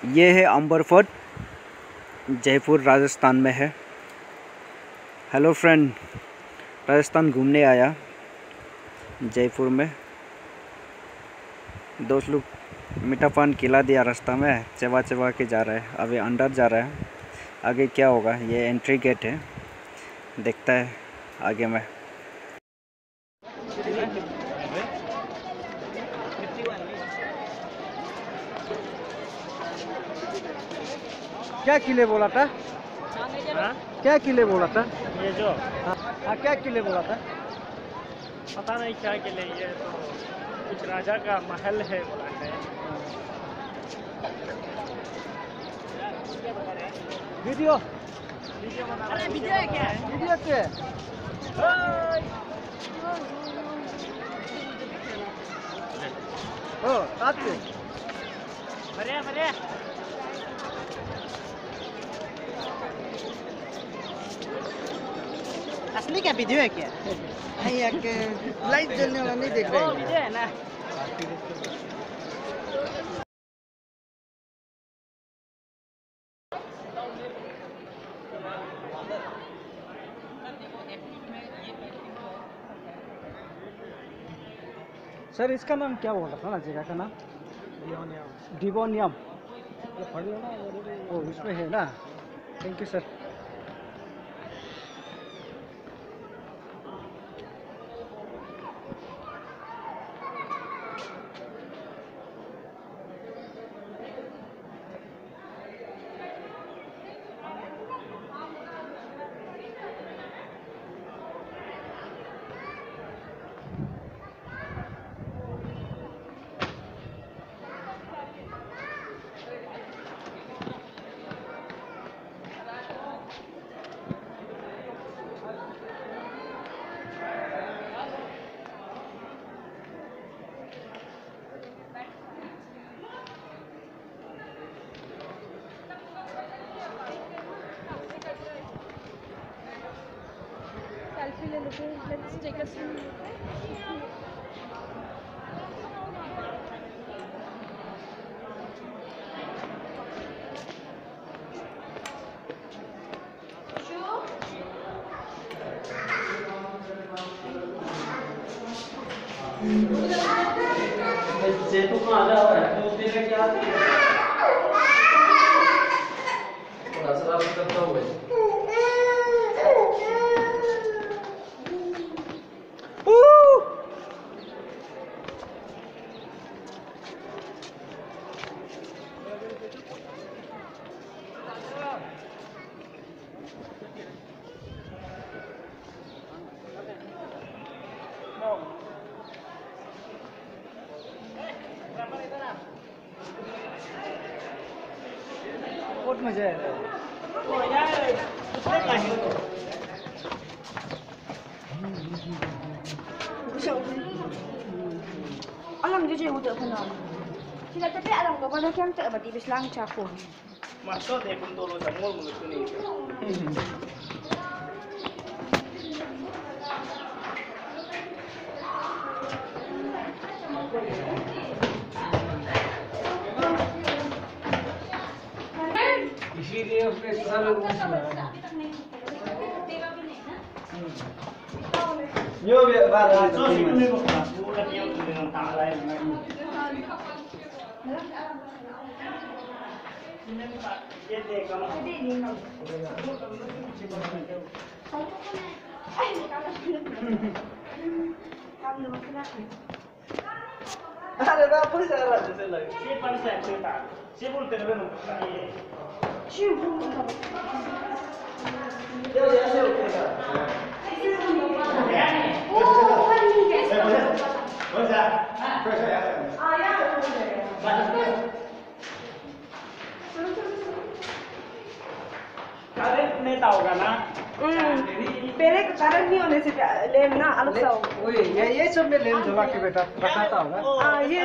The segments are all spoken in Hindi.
ये है अंबर फोर्ट, जयपुर राजस्थान में है। हेलो फ्रेंड, राजस्थान घूमने आया जयपुर में। दोस्त लोग मीठा पान खिला दिया रास्ता में, चबा चबा के जा रहा है। अभी अंदर जा रहा है, आगे क्या होगा। ये एंट्री गेट है, देखता है आगे में। क्या किले बोला था? क्या किले बोला था? ये जो हाँ, क्या किले बोला था? पता नहीं क्या किले, ये तो कुछ राजा का महल है बोला है। वीडियो अरे वीडियो है क्या? वीडियो के ओ आते बढ़िया बढ़िया। असली क्या वीडियो है क्या? नहीं, एक लाइट जलने वाला नहीं देख रहे हैं। वीडियो है ना। सर, इसका नाम क्या बोला था ना, जगह का नाम? डिवोनियम। ओ, इसमें है ना। Thank you sir. सेल्फी ले लेते हैं। लेट्स टेक अ बच्चे तो कहाँ जा रहा है? तो तेरे क्या थोड़ा सा रात करता हुआ है। बहुत मजा आया। alam dia je untuk kenal. Sila tapi alam kau pada kan tak berarti bislang cakup. Masuk deh pun tolong sama mulut ni. इसीलिए उसने सारा रूल्स बनाया। यो बात है तो ini kok bukan dia dengan tak lain. Dia dekam. अरे बाप रे, सारा जैसे लगे। Dia paling saya cerita. Dia pun terus ये ऐसे उठेगा। नहीं tahu kan ना? पहले कारण नहीं होने से लेम ना अलग सा हो। वही ये सब में लेन झोला के बेटा रखाता होगा। ये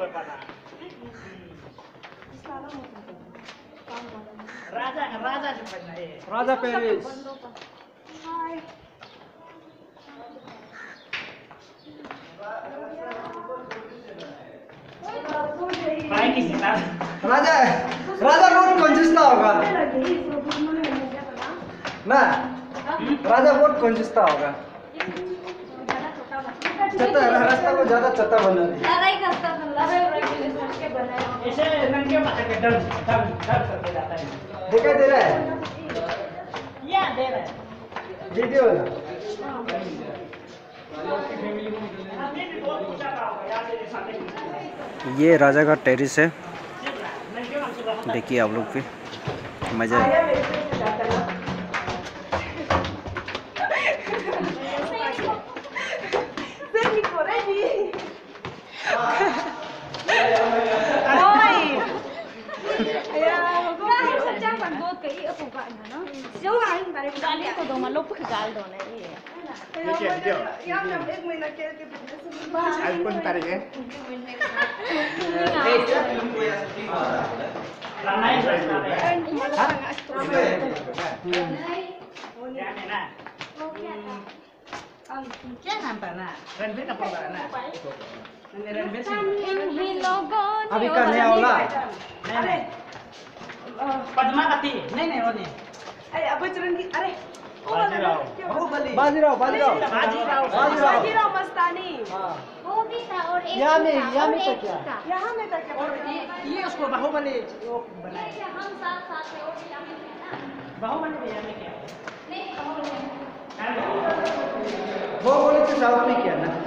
राजा राजा sebenarnya ये राजा पेरिस। हाय। Baik sih, राजा है। राजा बहुत कंजूसता होगा ना, राजा बहुत कंजूसता होगा। चता रास्ता को ज्यादा चता बना दिया। ऐसे नंगे माथे के डर करके जाता है। दिखाई दे रहा है? या दे रहा है। वीडियो ना। ये राजा का टेरिस है, देखिए आप लोग भी मजा है। अभी करने वाला पद्मावती नहीं वो नहीं। अरे अब चरंगी अरे बाजीराव मस्तानी। वो भी था और एक यहाँ में था, और तो एक क्या? था। यहाँ में तक ये उसको बाहुबली वो नहीं, बनाया। हम साथ साथ थे और यहाँ में थे ना। बाहुबली में क्या है? नहीं, बाहुबली। वो बोले तो साउथ में किया ना।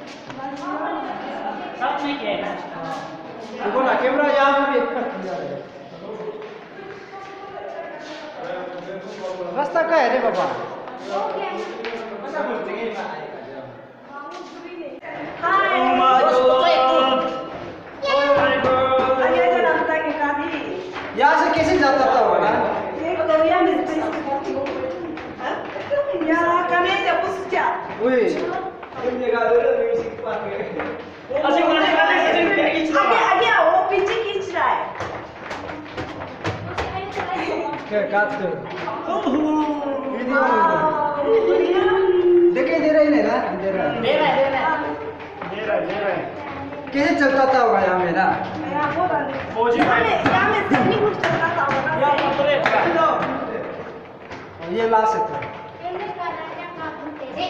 साथ में क्या है ना? तो बोला कैमरा यहाँ में भी एक कर दिया है। रास्ता का है रे बाबा। यहाँ से कैसे जाता था वो ना? वही। क्या काट दो। दिखाई दे रही नहीं ना? दे रहा है। कैसे चलता था वो यहाँ में ना? ये लाश है तो। पहले का राजा का तेरे।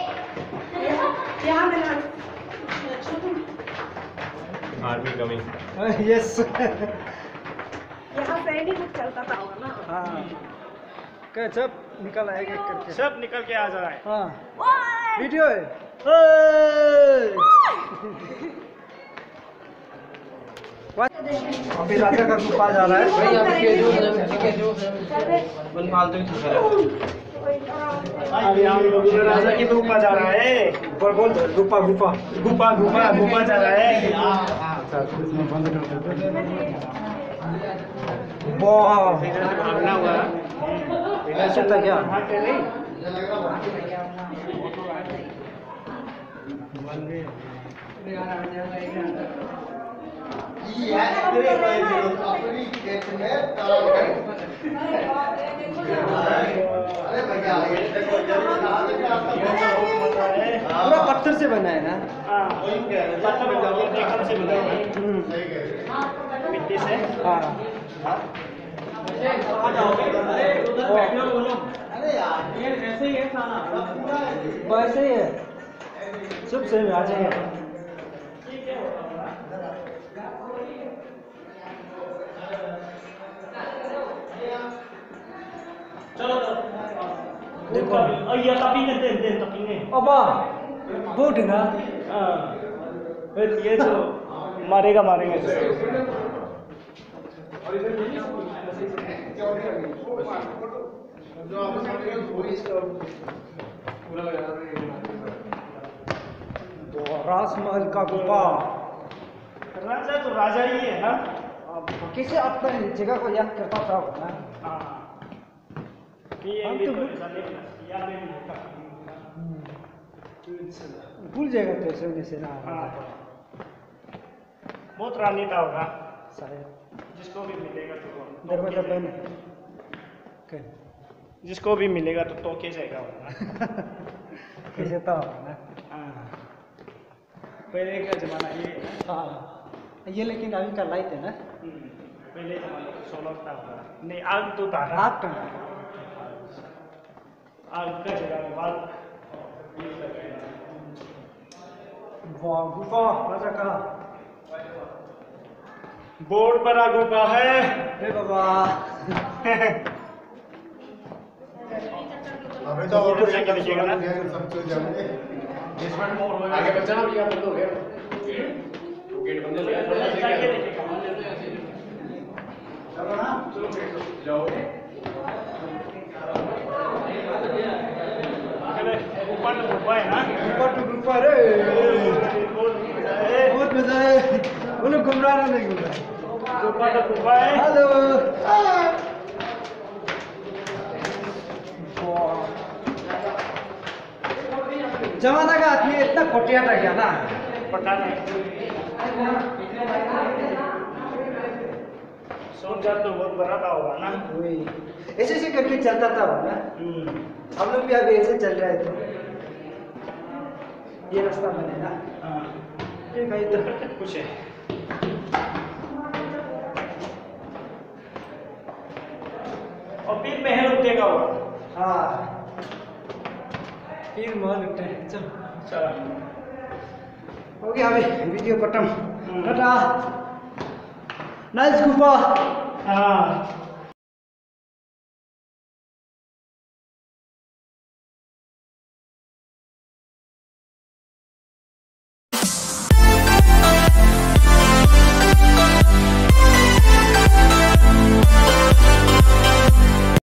Army coming. यस। यहाँ सैनिक चलता था ना। हाँ। क्या जब निकल आएगा करके। सब निकल के आ जा रहा है। हाँ। वीडियो है। अभी राजा का गुफा जा रहा है। भाई आप के जो बन फालतू ही चल अभी हम लोग राजा की गुफा जा रहा है। बोल गुफा गुफा जा रहा है। वाह। भागना हुआ। ऐसा था क्या? पूरा पत्थर से बना है ना? पत्थर से बना है। मिट्टी से। हाँ। वैसे ही है। सब सही में आ जाएगा। देखो ये तपीने अबा बोट है ना? फिर ये तो मारेंगे राजमहल का गुफा। राजा तो राजा ही है ना। अब कैसे अपना जगह को याद करता था वो ना? हम तो भूल जाएगा तो ऐसे होने से ना। बहुत रानी था होगा शायद जिसको भी मिलेगा तो दरवाजा बंद है। जिसको भी मिलेगा तो टोके जाएगा होगा। कैसे था ना? पहले का जमाना ये है ना। हाँ ये लेकिन अभी का लाइट है ना? पहले सोलह होगा नहीं आग तो था आग तो आग का जगह बाद वाह गुफा राजा का बोर्ड पर आग गुफा है हे बाबा अबे तो और जाके देखिएगा ना। सब चीज जाएंगे बेसमेंट में और आगे बच्चा ना भैया बंद हो गया गेट बंद हो गया जाके देखिएगा चलो ना जाओ ऊपर तो गुफा है ना ऊपर तो गुफा रे बहुत मजा है बोलो घूम रहा है नहीं घूम रहा ऊपर तो गुफा है हेलो जमाना का आदमी इतना कोटिया था क्या ना पता नहीं सोचा तो बहुत बड़ा था होगा ना वही ऐसे ऐसे करके चलता था वो ना हम लोग भी अभी ऐसे चल रहे थे ये रास्ता बने ना हाँ ये भाई तो कुछ है और फिर महल उठेगा वो हाँ फिर महल उठे चलो चलो हो गया अभी वीडियो खत्म टाटा नाइस गुफा हाँ